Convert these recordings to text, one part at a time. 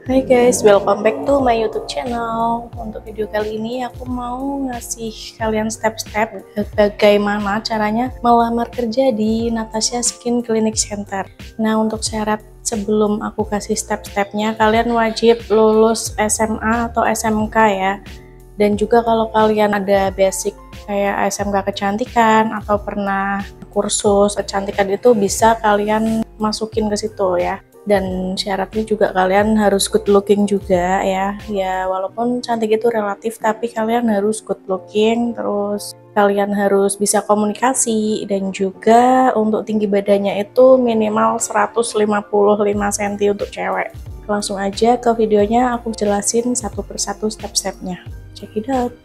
Hai guys, welcome back to my YouTube channel. Untuk video kali ini aku mau ngasih kalian step-step bagaimana caranya melamar kerja di Natasha Skin Clinic Center. Nah, untuk syarat sebelum aku kasih step-stepnya, kalian wajib lulus SMA atau SMK ya. Dan juga kalau kalian ada basic kayak SMK kecantikan atau pernah kursus kecantikan itu bisa kalian masukin ke situ ya. Dan syaratnya juga kalian harus good looking juga ya walaupun cantik itu relatif tapi kalian harus good looking, terus kalian harus bisa komunikasi, dan juga untuk tinggi badannya itu minimal 155 cm untuk cewek. Langsung aja ke videonya, aku jelasin satu persatu step-stepnya. Check it out.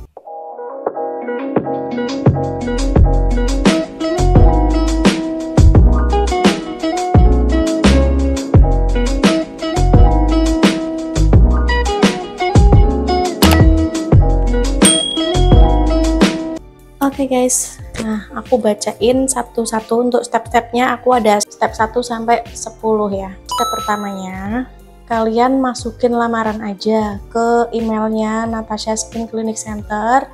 Oke guys, nah aku bacain satu-satu untuk step-stepnya. Aku ada step 1 sampai 10 ya. Step pertamanya, kalian masukin lamaran aja ke emailnya Natasha Skin Clinic Center,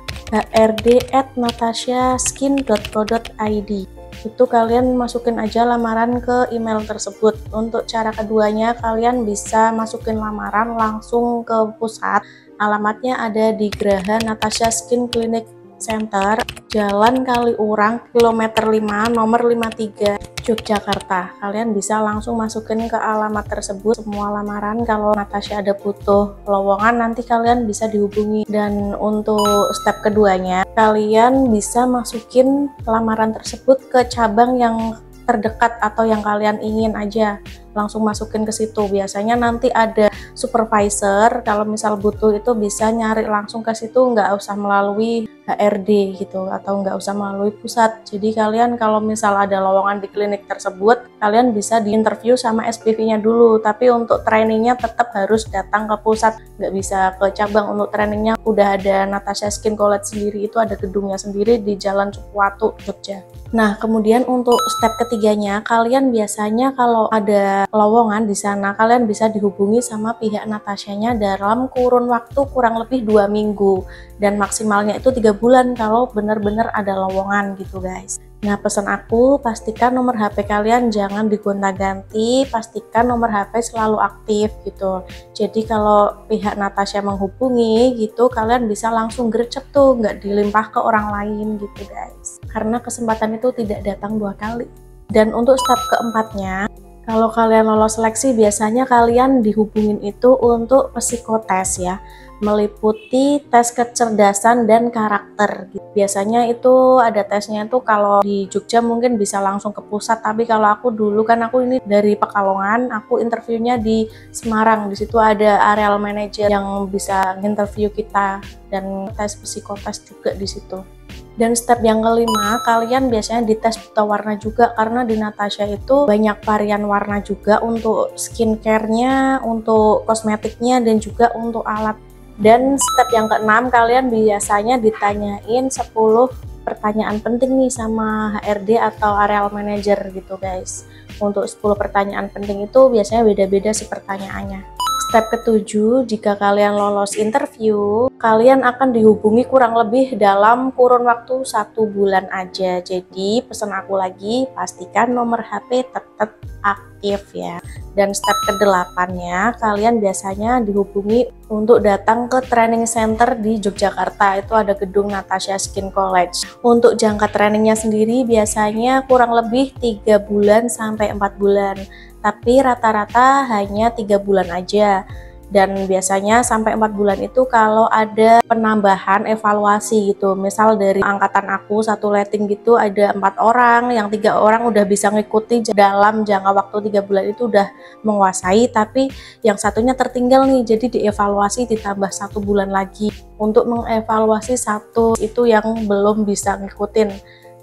hrd@natashaskin.co.id. Itu kalian masukin aja lamaran ke email tersebut. Untuk cara keduanya, kalian bisa masukin lamaran langsung ke pusat. Alamatnya ada di Geraha Natasha Skin Clinic Center, Jalan Kaliurang, kilometer 5, nomor 53, Yogyakarta. Kalian bisa langsung masukin ke alamat tersebut semua lamaran. Kalau Natasha ada butuh lowongan, nanti kalian bisa dihubungi. Dan untuk step keduanya, kalian bisa masukin lamaran tersebut ke cabang yang terdekat atau yang kalian ingin aja, langsung masukin ke situ. Biasanya nanti ada supervisor, kalau misal butuh itu bisa nyari langsung ke situ, nggak usah melalui HRD gitu atau nggak usah melalui pusat. Jadi kalian kalau misal ada lowongan di klinik tersebut, kalian bisa diinterview sama SPV-nya dulu, tapi untuk trainingnya tetap harus datang ke pusat, nggak bisa ke cabang. Untuk trainingnya udah ada Natasha Skin College sendiri, itu ada gedungnya sendiri di Jalan Cupuwatu, Jogja. Nah, kemudian untuk step ketiganya, kalian biasanya kalau ada lowongan di sana, kalian bisa dihubungi sama pihak Natashanya dalam kurun waktu kurang lebih 2 minggu, dan maksimalnya itu 3 bulan kalau benar-benar ada lowongan gitu guys. Nah, pesan aku, pastikan nomor HP kalian jangan digonta-ganti, pastikan nomor HP selalu aktif gitu. Jadi kalau pihak Natasha menghubungi gitu, kalian bisa langsung gercep tuh, nggak dilimpah ke orang lain gitu guys. Karena kesempatan itu tidak datang 2 kali. Dan untuk step keempatnya, kalau kalian lolos seleksi, biasanya kalian dihubungin itu untuk psikotes ya, meliputi tes kecerdasan dan karakter. Biasanya itu ada tesnya itu, kalau di Jogja mungkin bisa langsung ke pusat, tapi kalau aku dulu kan aku ini dari Pekalongan, aku interviewnya di Semarang. Di situ ada areal manager yang bisa interview kita, dan tes psikotes juga di situ. Dan step yang kelima, kalian biasanya dites buta warna juga, karena di Natasha itu banyak varian warna juga untuk skincare-nya, untuk kosmetiknya, dan juga untuk alat. Dan step yang keenam, kalian biasanya ditanyain 10 pertanyaan penting nih sama HRD atau areal manager gitu guys. Untuk 10 pertanyaan penting itu biasanya beda-beda sih pertanyaannya. Step ketujuh, jika kalian lolos interview, kalian akan dihubungi kurang lebih dalam kurun waktu 1 bulan aja. Jadi pesan aku lagi, pastikan nomor HP tetap aktif ya. Dan step ke-8-nya, kalian biasanya dihubungi untuk datang ke training center di Yogyakarta. Itu ada gedung Natasha Skin College. Untuk jangka trainingnya sendiri biasanya kurang lebih 3 bulan sampai 4 bulan. Tapi rata-rata hanya 3 bulan aja. Dan biasanya sampai 4 bulan itu kalau ada penambahan evaluasi gitu. Misal dari angkatan aku satu letting gitu ada 4 orang, yang 3 orang udah bisa ngikuti dalam jangka waktu 3 bulan itu udah menguasai, tapi yang satunya tertinggal nih, jadi dievaluasi ditambah 1 bulan lagi untuk mengevaluasi satu itu yang belum bisa ngikutin.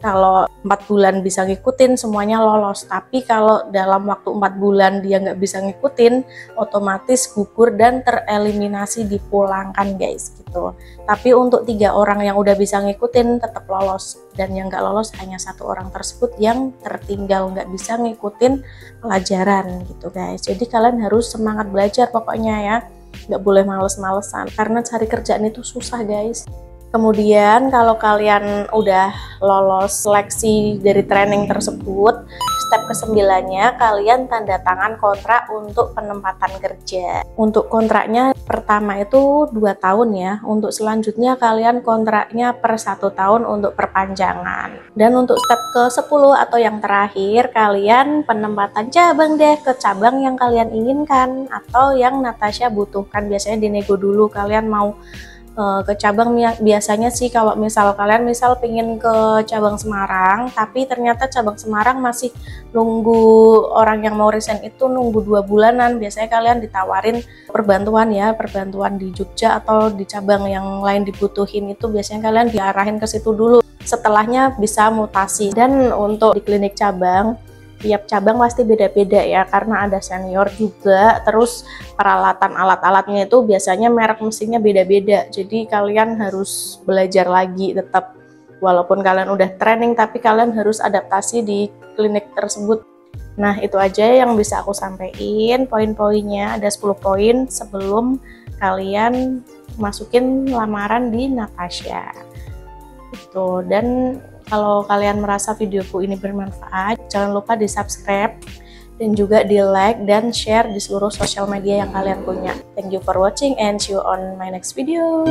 kalau 4 bulan bisa ngikutin semuanya lolos, tapi kalau dalam waktu 4 bulan dia nggak bisa ngikutin, otomatis gugur dan tereliminasi, dipulangkan guys gitu. Tapi untuk 3 orang yang udah bisa ngikutin tetap lolos, dan yang nggak lolos hanya 1 orang tersebut yang tertinggal nggak bisa ngikutin pelajaran gitu guys. Jadi kalian harus semangat belajar pokoknya ya, nggak boleh males-malesan karena cari kerjaan itu susah guys. Kemudian kalau kalian udah lolos seleksi dari training tersebut, step ke-9-nya kalian tanda tangan kontrak untuk penempatan kerja. Untuk kontraknya pertama itu 2 tahun ya, untuk selanjutnya kalian kontraknya per 1 tahun untuk perpanjangan. Dan untuk step ke-10 atau yang terakhir, kalian penempatan cabang deh ke cabang yang kalian inginkan atau yang Natasha butuhkan. Biasanya dinego dulu kalian mau ke cabang. Biasanya sih kalau kalian pingin ke cabang Semarang, tapi ternyata cabang Semarang masih nunggu orang yang mau resign itu nunggu 2 bulanan, biasanya kalian ditawarin perbantuan di Jogja atau di cabang yang lain dibutuhin, itu biasanya kalian diarahin ke situ dulu, setelahnya bisa mutasi. Dan untuk di klinik cabang, tiap cabang pasti beda-beda ya, karena ada senior juga, terus peralatan alat-alatnya itu biasanya merek mesinnya beda-beda, jadi kalian harus belajar lagi tetap, walaupun kalian udah training tapi kalian harus adaptasi di klinik tersebut. Nah itu aja yang bisa aku sampaikan, poin-poinnya ada 10 poin sebelum kalian masukin lamaran di Natasha itu. Dan kalau kalian merasa videoku ini bermanfaat, jangan lupa di subscribe dan juga di like dan share di seluruh sosial media yang kalian punya. Thank you for watching and see you on my next video.